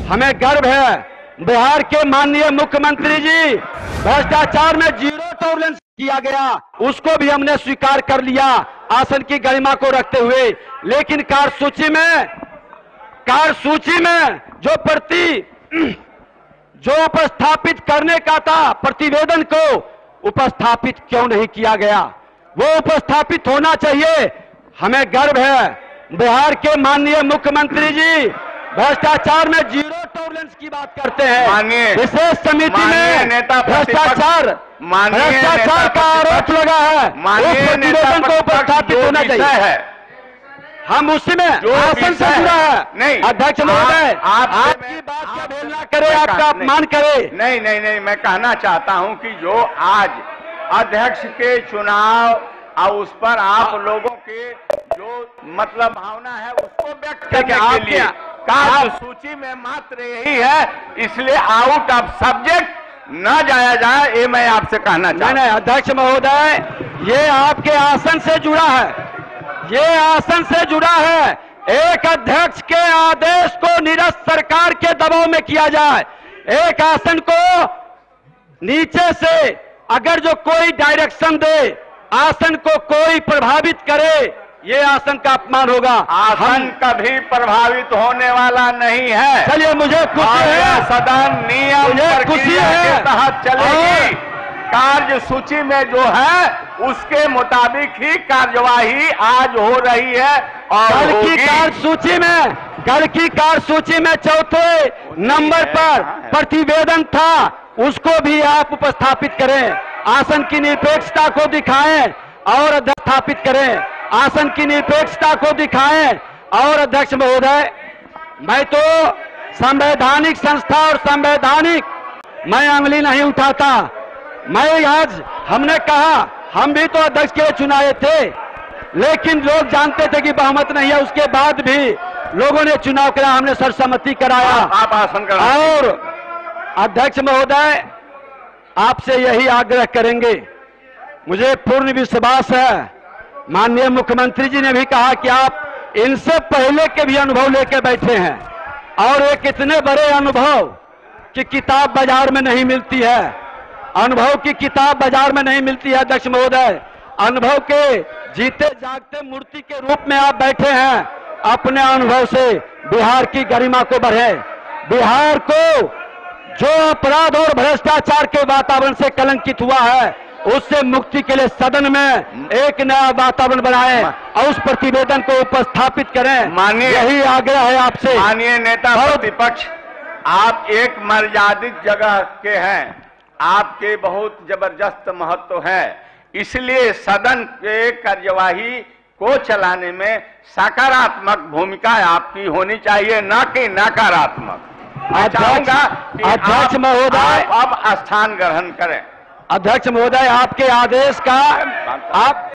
हमें गर्व है बिहार के माननीय मुख्यमंत्री जी, भ्रष्टाचार में जीरो टॉलरेंस किया गया, उसको भी हमने स्वीकार कर लिया आसन की गरिमा को रखते हुए। लेकिन कार्यसूची में जो उपस्थापित करने का था प्रतिवेदन को उपस्थापित क्यों नहीं किया गया? वो उपस्थापित होना चाहिए। हमें गर्व है बिहार के माननीय मुख्यमंत्री जी भ्रष्टाचार में जीरो टॉलरेंस की बात करते हैं। विशेष समिति में भ्रष्टाचार का आरोप लगा है, उस प्रतिवेदन को उपस्थापित होना चाहिए। हम उसी में आसन से जुड़ा है। नहीं अध्यक्ष महोदय, आपकी बात का बेलना करे, आपका अपमान करे। नहीं, मैं कहना चाहता हूं कि जो आज अध्यक्ष के चुनाव और उस पर आप लोगों के जो मतलब भावना है उसको व्यक्त करने के लिए कार्यसूची में मात्र यही है, इसलिए आउट ऑफ सब्जेक्ट न जाया जाए, ये मैं आपसे कहना चाहता हूं। नहीं, अध्यक्ष महोदय, ये आपके आसन से जुड़ा है, ये आसन से जुड़ा है। एक अध्यक्ष के आदेश को निरस्त सरकार के दबाव में किया जाए, एक आसन को नीचे से अगर जो कोई डायरेक्शन दे, आसन को कोई प्रभावित करे, ये आसन का अपमान होगा। आसन कभी प्रभावित होने वाला नहीं है। चलिए, मुझे खुशी है, सदन नियम प्रक्रिया के तहत चलेगी। कार्यसूची में जो है उसके मुताबिक ही कार्यवाही आज हो रही है और कल की कार्यसूची में चौथे नंबर पर प्रतिवेदन था, उसको भी आप उपस्थापित करें, आसन की निरपेक्षता को दिखाएं और स्थापित करें, आसन की निरपेक्षता को दिखाएं। और अध्यक्ष महोदय, मैं तो संवैधानिक संस्था और संवैधानिक मैं अंगुली नहीं उठाता। मैं आज हमने कहा, हम भी तो अध्यक्ष के चुनाए थे, लेकिन लोग जानते थे कि बहुमत नहीं है, उसके बाद भी लोगों ने चुनाव कराया, हमने सर्वसम्मति कराया। आप आसन करें। और अध्यक्ष महोदय, आपसे यही आग्रह करेंगे, मुझे पूर्ण विश्वास है, माननीय मुख्यमंत्री जी ने भी कहा कि आप इनसे पहले के भी अनुभव लेके बैठे हैं, और एक इतने बड़े अनुभव कि किताब बाजार में नहीं मिलती है, अनुभव की किताब बाजार में नहीं मिलती है। अध्यक्ष महोदय, अनुभव के जीते जागते मूर्ति के रूप में आप बैठे हैं, अपने अनुभव से बिहार की गरिमा को बढ़े, बिहार को जो अपराध और भ्रष्टाचार के वातावरण से कलंकित हुआ है, उससे मुक्ति के लिए सदन में एक नया वातावरण बनाएं और उस प्रतिवेदन को उपस्थापित करें। यही आग्रह है आपसे। माननीय नेता प्रतिपक्ष, आप एक मर्यादित जगह के हैं, आपके बहुत जबरदस्त महत्व है, इसलिए सदन के कार्यवाही को चलाने में सकारात्मक भूमिका आपकी होनी चाहिए, न कि नकारात्मक। मैं चाहूंगा कि अध्यक्ष महोदय अब स्थान ग्रहण करें। अध्यक्ष महोदय, आपके आदेश का आप